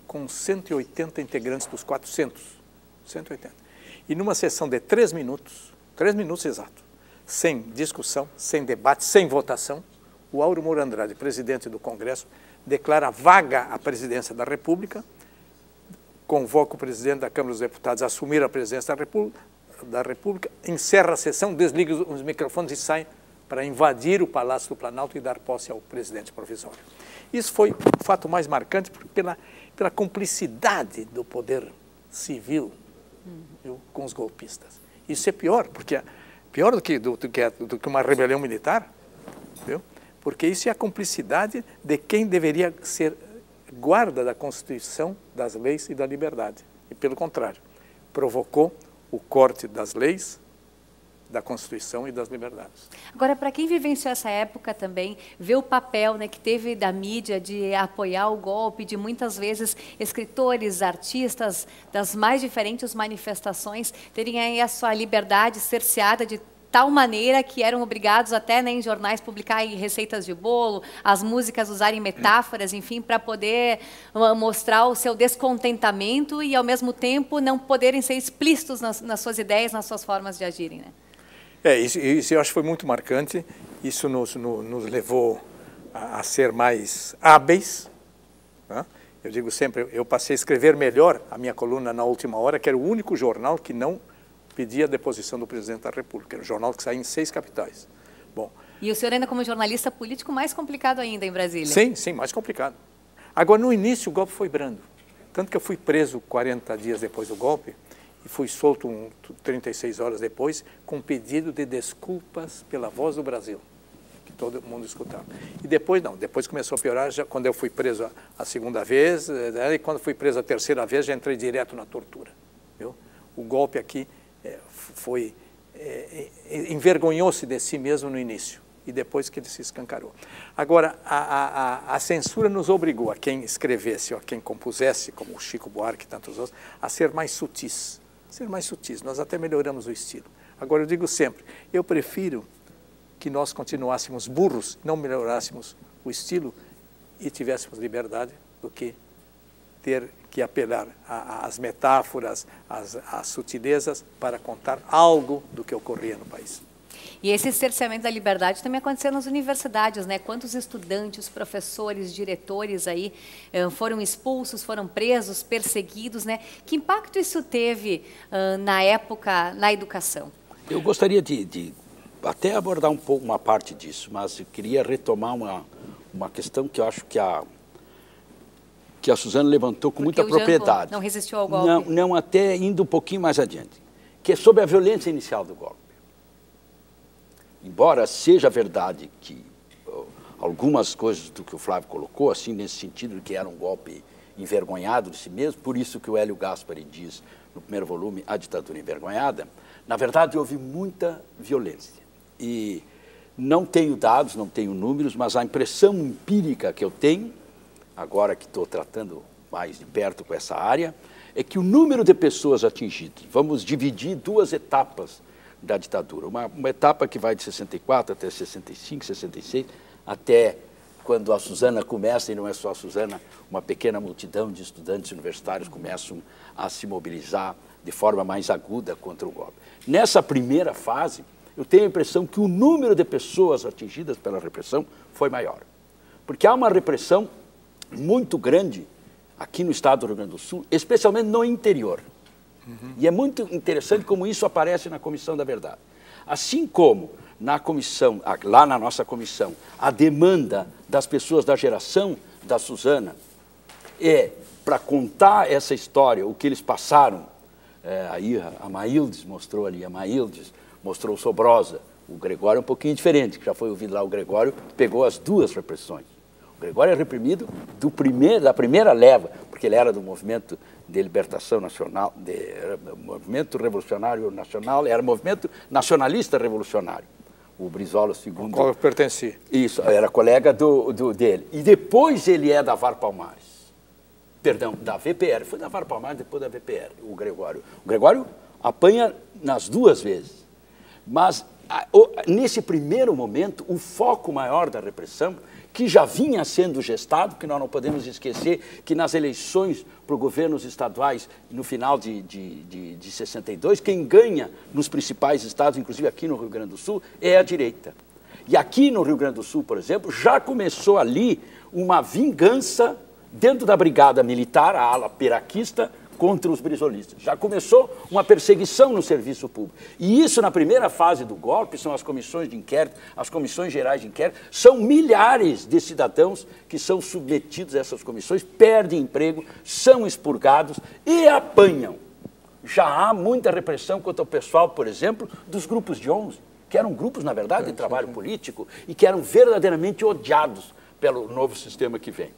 com 180 integrantes dos 400. 180. E numa sessão de 3 minutos exato, sem discussão, sem debate, sem votação, o Auro Moura Andrade, presidente do Congresso, declara vaga a presidência da República, convoca o presidente da Câmara dos Deputados a assumir a presidência da República, encerra a sessão, desliga os microfones e sai para invadir o Palácio do Planalto e dar posse ao presidente provisório. Isso foi o fato mais marcante pela cumplicidade do poder civil, viu, com os golpistas. Isso é pior, porque pior do que uma rebelião militar, viu? Porque isso é a cumplicidade de quem deveria ser guarda da Constituição, das leis e da liberdade. E, pelo contrário, provocou o corte das leis, da Constituição e das liberdades. Agora, para quem vivenciou essa época também, vê o papel, né, que teve da mídia de apoiar o golpe, de muitas vezes escritores, artistas das mais diferentes manifestações terem aí a sua liberdade cerceada de tal maneira que eram obrigados até, né, em jornais publicarem receitas de bolo, as músicas usarem metáforas, enfim, para poder mostrar o seu descontentamento e, ao mesmo tempo, não poderem ser explícitos nas suas ideias, nas suas formas de agirem, né? Isso eu acho que foi muito marcante. Isso nos levou a ser mais hábeis, né? Eu digo sempre, eu passei a escrever melhor a minha coluna na Última Hora, que era o único jornal que não pedia a deposição do presidente da República. Era um jornal que saía em 6 capitais. Bom, e o senhor ainda como jornalista político mais complicado ainda em Brasília. Sim, mais complicado. Agora, no início, o golpe foi brando. Tanto que eu fui preso 40 dias depois do golpe e fui solto 36 horas depois com pedido de desculpas pela Voz do Brasil, que todo mundo escutava. E depois não, depois começou a piorar, já quando eu fui preso a segunda vez, e quando fui preso a terceira vez, já entrei direto na tortura. Viu? O golpe aqui envergonhou-se de si mesmo no início e depois que ele se escancarou. Agora, a censura nos obrigou a quem escrevesse, ou a quem compusesse, como o Chico Buarque e tantos outros, a ser mais sutis. Nós até melhoramos o estilo. Agora, eu digo sempre, eu prefiro que nós continuássemos burros, não melhorássemos o estilo e tivéssemos liberdade, do que ter que apelar às metáforas, às sutilezas para contar algo do que ocorria no país. E esse cerceamento da liberdade também aconteceu nas universidades, né? Quantos estudantes, professores, diretores aí foram expulsos, foram presos, perseguidos, né? Que impacto isso teve na época na educação? Eu gostaria de até abordar um pouco uma parte disso, mas eu queria retomar uma questão que eu acho que a Suzana levantou com muita propriedade. Não resistiu ao golpe? Não, até indo um pouquinho mais adiante, que é sobre a violência inicial do golpe. Embora seja verdade que algumas coisas do que o Flávio colocou, assim, nesse sentido de que era um golpe envergonhado de si mesmo, por isso que o Hélio Gaspari diz no primeiro volume, A Ditadura Envergonhada, na verdade houve muita violência. E não tenho dados, não tenho números, mas a impressão empírica que eu tenho, agora que estou tratando mais de perto com essa área, é que o número de pessoas atingidas, vamos dividir 2 etapas da ditadura. Uma etapa que vai de 64 até 65, 66, até quando a Suzana começa, e não é só a Suzana, uma pequena multidão de estudantes universitários começam a se mobilizar de forma mais aguda contra o golpe. Nessa primeira fase, eu tenho a impressão que o número de pessoas atingidas pela repressão foi maior. Porque há uma repressão muito grande aqui no estado do Rio Grande do Sul, especialmente no interior. E é muito interessante como isso aparece na Comissão da Verdade. Assim como na comissão, lá na nossa comissão, a demanda das pessoas da geração da Suzana é para contar essa história, o que eles passaram. Aí a Maíldes mostrou ali, a Maíldes mostrou o Sobrosa. O Gregório é um pouquinho diferente, que já foi ouvido lá, o Gregório pegou as 2 repressões. O Gregório é reprimido da primeira leva, porque ele era do movimento de libertação nacional, movimento revolucionário nacional, era movimento nacionalista revolucionário. O Brizola II... Ao qual eu pertenci. Isso, era colega dele. E depois ele é da VAR Palmares. Perdão, da VPR. Foi da VAR Palmares, depois da VPR, o Gregório. O Gregório apanha nas 2 vezes. Mas, nesse primeiro momento, o foco maior da repressão, que já vinha sendo gestado, porque nós não podemos esquecer que nas eleições para os governos estaduais, no final de 62, quem ganha nos principais estados, inclusive aqui no Rio Grande do Sul, é a direita. E aqui no Rio Grande do Sul, por exemplo, já começou ali uma vingança dentro da brigada militar, a ala piraquista, contra os brizolistas. Já começou uma perseguição no serviço público. E isso, na primeira fase do golpe, são as comissões de inquérito, as comissões gerais de inquérito, são milhares de cidadãos que são submetidos a essas comissões, perdem emprego, são expurgados e apanham. Já há muita repressão contra o pessoal, por exemplo, dos grupos de 11, que eram grupos, na verdade, de trabalho político e que eram verdadeiramente odiados pelo novo sistema que vem.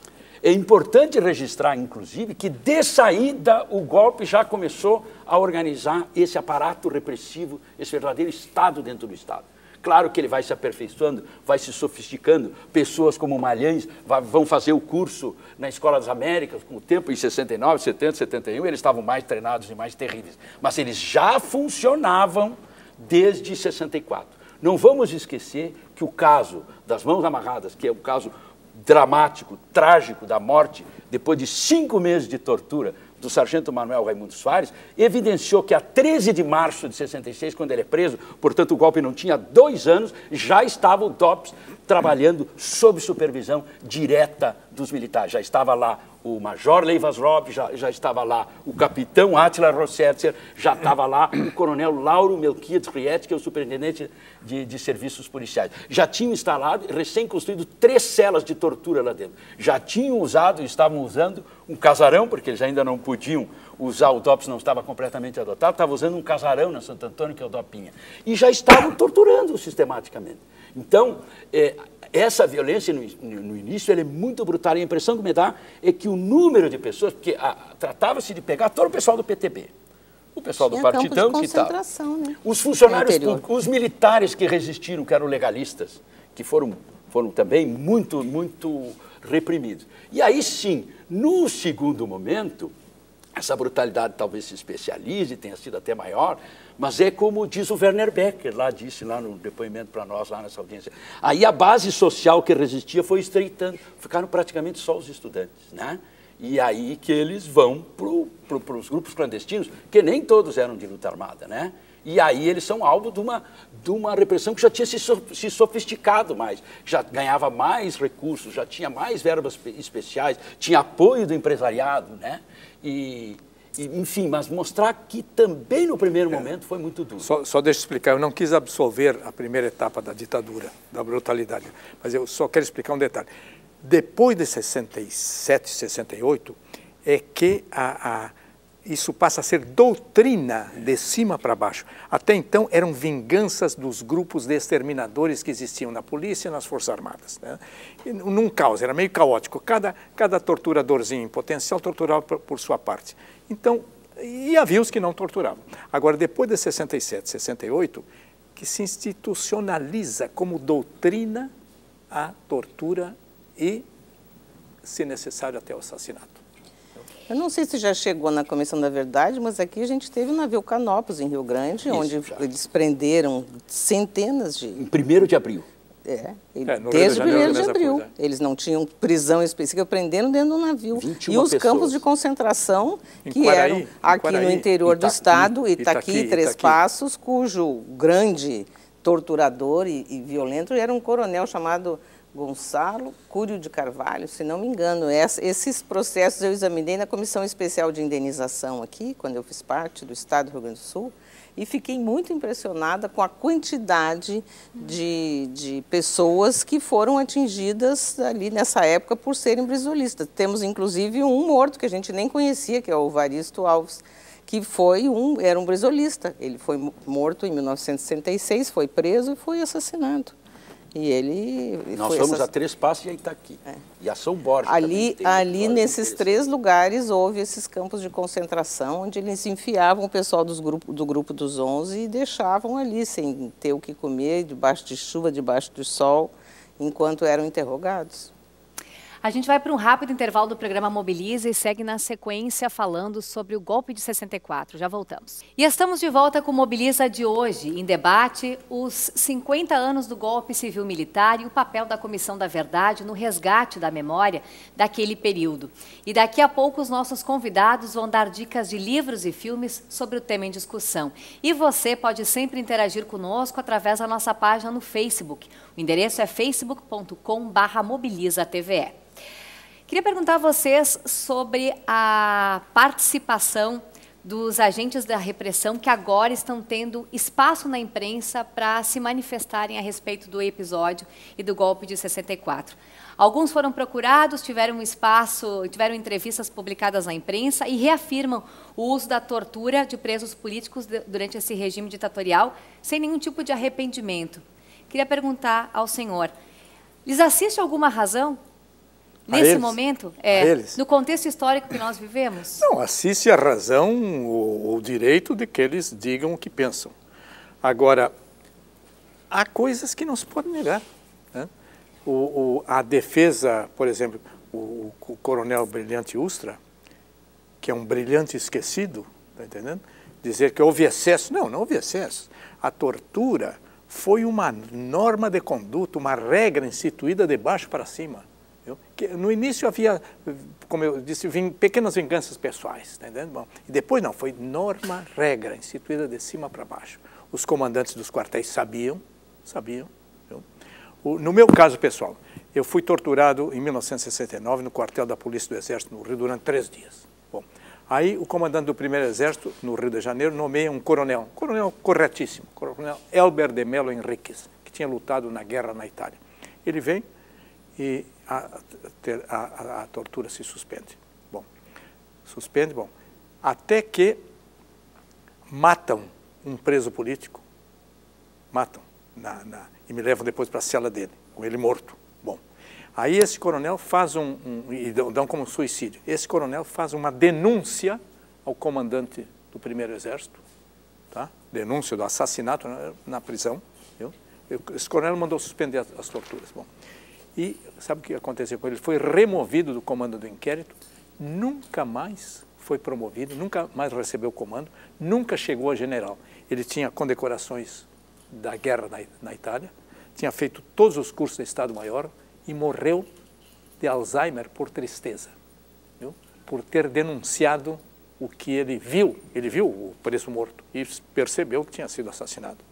É importante registrar, inclusive, que de saída o golpe já começou a organizar esse aparato repressivo, esse verdadeiro Estado dentro do Estado. Claro que ele vai se aperfeiçoando, vai se sofisticando. Pessoas como Malhães vão fazer o curso na Escola das Américas, com o tempo, em 69, 70, 71, eles estavam mais treinados e mais terríveis. Mas eles já funcionavam desde 64. Não vamos esquecer que o caso das mãos amarradas, que é o caso dramático, trágico da morte, depois de 5 meses de tortura, do sargento Manuel Raimundo Soares, evidenciou que a 13 de março de 66, quando ele é preso, portanto o golpe não tinha 2 anos, já estava o DOPS trabalhando sob supervisão direta dos militares. Já estava lá o major Leivas Robb, já estava lá o capitão Átila Rossetzer, já estava lá o coronel Lauro Melquiades Rietti, que é o superintendente de serviços policiais. Já tinham instalado, recém-construído, 3 celas de tortura lá dentro. Já tinham usado, estavam usando um casarão, porque eles ainda não podiam usar, o DOPS não estava completamente adotado, estava usando um casarão na Santo Antônio, que é o Dopinha. E já estavam torturando sistematicamente. Então, essa violência no início ela é muito brutal. E a impressão que me dá é que o número de pessoas, porque tratava-se de pegar todo o pessoal do PTB, o pessoal do Partidão que estava, né? Os funcionários públicos, os militares que resistiram, que eram legalistas, que foram também muito reprimidos. E aí sim, no segundo momento, essa brutalidade talvez se especialize, tenha sido até maior, mas é como diz o Werner Becker, disse lá no depoimento para nós, lá nessa audiência. Aí a base social que resistia foi estreitando, ficaram praticamente só os estudantes, né? E aí que eles vão para os grupos clandestinos, que nem todos eram de luta armada, né? E aí eles são alvo de uma repressão que já tinha se sofisticado mais, já ganhava mais recursos, já tinha mais verbas especiais, tinha apoio do empresariado, né? Enfim, mas mostrar que também no primeiro momento foi muito duro. Só deixa eu explicar, eu não quis absolver a primeira etapa da ditadura, da brutalidade, mas eu só quero explicar um detalhe. Depois de 67, 68, é que isso passa a ser doutrina de cima para baixo. Até então eram vinganças dos grupos de exterminadores que existiam na polícia e nas Forças Armadas, né? E num caos, era meio caótico. Cada torturadorzinho em potencial torturava por sua parte. Então, e havia os que não torturavam. Agora, depois de 67, 68, que se institucionaliza como doutrina a tortura e, se necessário, até o assassinato. Eu não sei se já chegou na Comissão da Verdade, mas aqui a gente teve o navio Canopus, em Rio Grande, onde eles prenderam centenas de... Em 1º de abril. Desde o 1º de abril. Eles não tinham prisão específica, prenderam dentro do navio. E os campos de concentração, que eram aqui no interior do estado, Itaqui, Três Passos, cujo grande torturador e violento era um coronel chamado Gonçalo Cúrio de Carvalho, se não me engano. Esses processos eu examinei na Comissão Especial de Indenização aqui, quando eu fiz parte do Estado do Rio Grande do Sul, e fiquei muito impressionada com a quantidade de pessoas que foram atingidas ali nessa época por serem brizolistas. Temos, inclusive, um morto que a gente nem conhecia, que é o Varisto Alves, que era um brizolista. Ele foi morto em 1966, foi preso e foi assassinado. Nós fomos a Três Passos e a Itaqui. E a São Borja. Ali nesses 3 lugares houve esses campos de concentração, onde eles enfiavam o pessoal do grupo dos 11 e deixavam ali sem ter o que comer, debaixo de chuva, debaixo do sol, enquanto eram interrogados. A gente vai para um rápido intervalo do programa Mobiliza e segue na sequência falando sobre o golpe de 64. Já voltamos. E estamos de volta com o Mobiliza de hoje. Em debate, os 50 anos do golpe civil-militar e o papel da Comissão da Verdade no resgate da memória daquele período. E daqui a pouco os nossos convidados vão dar dicas de livros e filmes sobre o tema em discussão. E você pode sempre interagir conosco através da nossa página no Facebook. O endereço é facebook.com/mobilizatve. Queria perguntar a vocês sobre a participação dos agentes da repressão que agora estão tendo espaço na imprensa para se manifestarem a respeito do episódio e do golpe de 64. Alguns foram procurados, tiveram espaço, tiveram entrevistas publicadas na imprensa e reafirmam o uso da tortura de presos políticos durante esse regime ditatorial sem nenhum tipo de arrependimento. Queria perguntar ao senhor, lhes assiste alguma razão nesse momento? No contexto histórico que nós vivemos? Não, assiste a razão, o direito de que eles digam o que pensam. Agora, há coisas que não se pode negar, né? A defesa, por exemplo, o coronel Brilhante Ustra, que é um brilhante esquecido, tá entendendo? Dizer que houve excesso. Não, não houve excesso. A tortura foi uma norma de conduta, uma regra instituída de baixo para cima. Que no início havia, como eu disse, pequenas vinganças pessoais, tá entendendo? Bom, e depois não, foi norma, regra, instituída de cima para baixo. Os comandantes dos quartéis sabiam. Viu? No meu caso pessoal, eu fui torturado em 1969 no quartel da Polícia do Exército no Rio durante 3 dias. Bom, aí o comandante do 1º Exército, no Rio de Janeiro, nomeia um coronel corretíssimo, coronel Elber de Mello Henriques, que tinha lutado na guerra na Itália. Ele vem e a tortura se suspende. Bom, até que matam um preso político, e me levam depois para a cela dele, com ele morto. Bom, aí esse coronel faz e dão como suicídio, esse coronel faz uma denúncia ao comandante do 1º Exército, tá? Denúncia do assassinato na prisão, viu? Esse coronel mandou suspender as torturas. Bom, e sabe o que aconteceu com ele? Ele foi removido do comando do inquérito, nunca mais foi promovido, nunca mais recebeu comando, nunca chegou a general. Ele tinha condecorações da guerra na Itália, tinha feito todos os cursos de Estado-Maior e morreu de Alzheimer por tristeza, viu? Por ter denunciado o que ele viu o preso morto e percebeu que tinha sido assassinado.